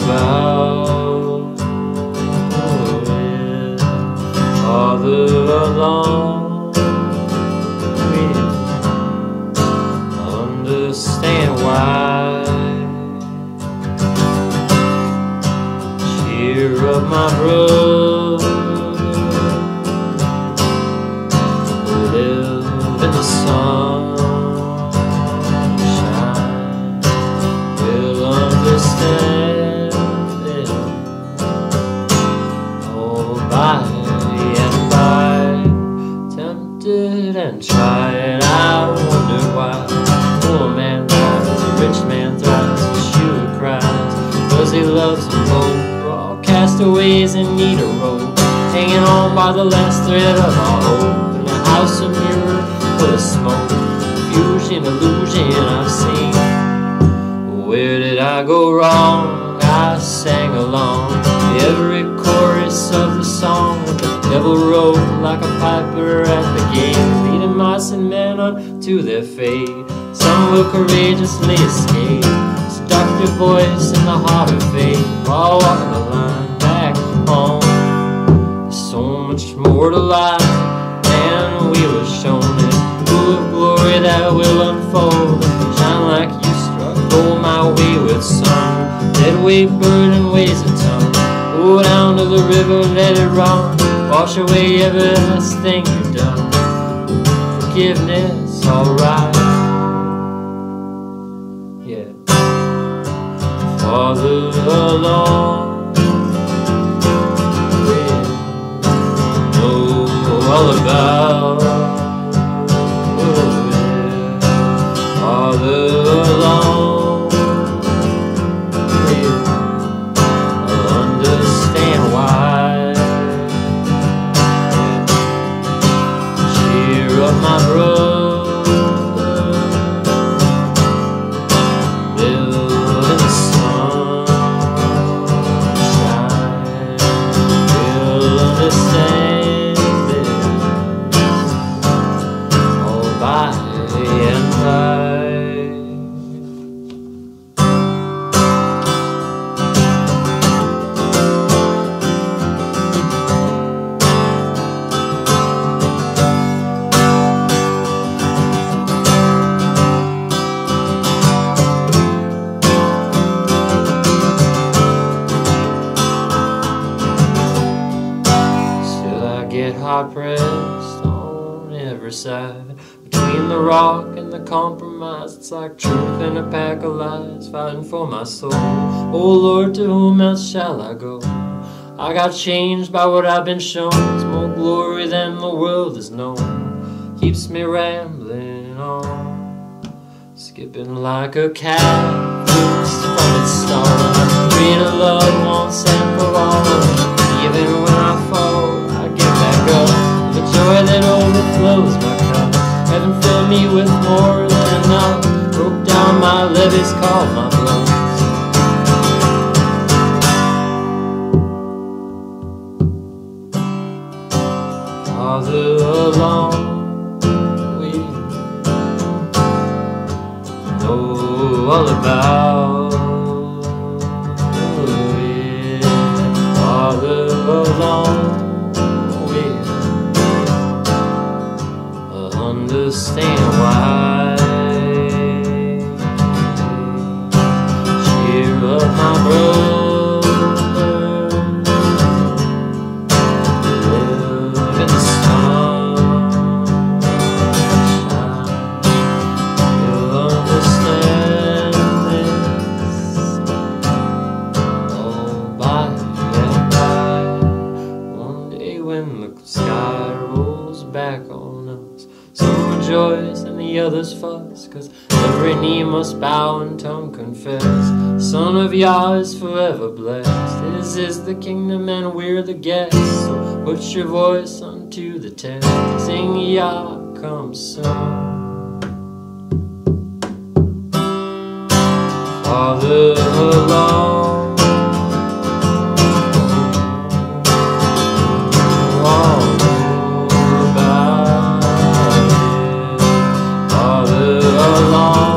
about it. Father alone will understand why. Cheer up my brother, live in the sunshine, will understand it all by and by. Tempted and tried, I wonder why. Poor man dies, a rich man thrives, Yeshua cries, 'cause he loves them both. We're all castaways in need of rope, hanging on by the last thread of our hope. In a house of mirror full of smoke, confusion, illusion I've seen. Where did I go wrong? I sang along every chorus of the song. The devil rode like a piper at the gate, leading mice and men unto their fate. Some will courageously escape, stop your voice in the heart of faith, while walking the line back home. There's so much more to life than we were shown, it full of glory that will unfold, shine like you struck gold my wayward son. Dead weight burden weighs a ton, go down to the river, let it run, wash away every last thing you've done. Forgiveness, alright. Yeah. Father alone will know all about it. Father alone will understand why. Cheer up my brother, hard pressed on every side, between the rock and the compromise. It's like truth and a pack of lies, fighting for my soul. Oh Lord, to whom else shall I go? I got changed by what I've been shown. It's more glory than the world has known, keeps me rambling on, skipping like a cat loose from its stall. I'm free to love once and for all. Even when I fall, I get back up, the joy that overflows my cup. Heaven filled me with more than enough, broke down my levees, called my bluff. Father alone we know all about it. Father alone will understand why. Cheer up my brother, sky rolls back on us. Some rejoice and the others fuss, 'cause every knee must bow and tongue confess. Son of Yah is forever blessed. His is the kingdom and we're the guests. So put your voice unto the test. Sing Yah comes soon. Father alone all about it. Father alone